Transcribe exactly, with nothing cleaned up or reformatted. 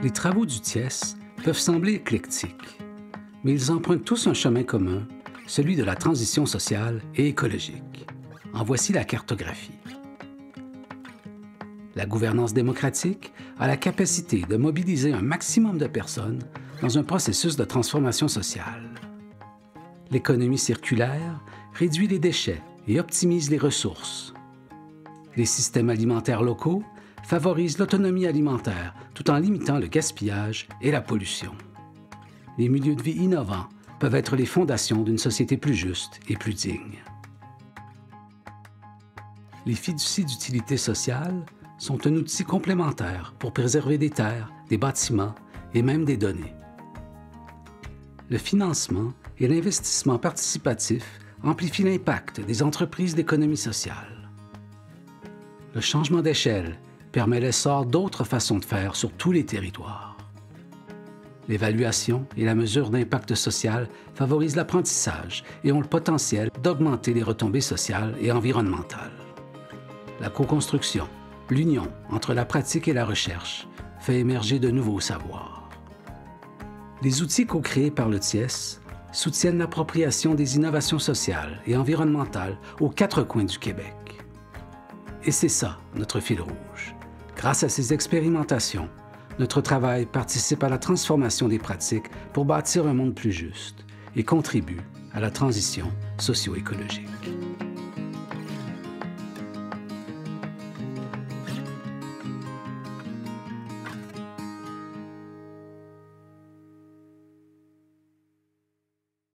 Les travaux du T I E S peuvent sembler éclectiques, mais ils empruntent tous un chemin commun, celui de la transition sociale et écologique. En voici la cartographie. La gouvernance démocratique a la capacité de mobiliser un maximum de personnes dans un processus de transformation sociale. L'économie circulaire réduit les déchets et optimise les ressources. Les systèmes alimentaires locaux favorisent l'autonomie alimentaire tout en limitant le gaspillage et la pollution. Les milieux de vie innovants peuvent être les fondations d'une société plus juste et plus digne. Les fiducies d'utilité sociale sont un outil complémentaire pour préserver des terres, des bâtiments et même des données. Le financement et l'investissement participatif amplifient l'impact des entreprises d'économie sociale. Le changement d'échelle permet l'essor d'autres façons de faire sur tous les territoires. L'évaluation et la mesure d'impact social favorisent l'apprentissage et ont le potentiel d'augmenter les retombées sociales et environnementales. La co-construction, l'union entre la pratique et la recherche, fait émerger de nouveaux savoirs. Les outils co-créés par le T I E S soutiennent l'appropriation des innovations sociales et environnementales aux quatre coins du Québec. Et c'est ça, notre fil rouge. Grâce à ces expérimentations, notre travail participe à la transformation des pratiques pour bâtir un monde plus juste et contribue à la transition socio-écologique.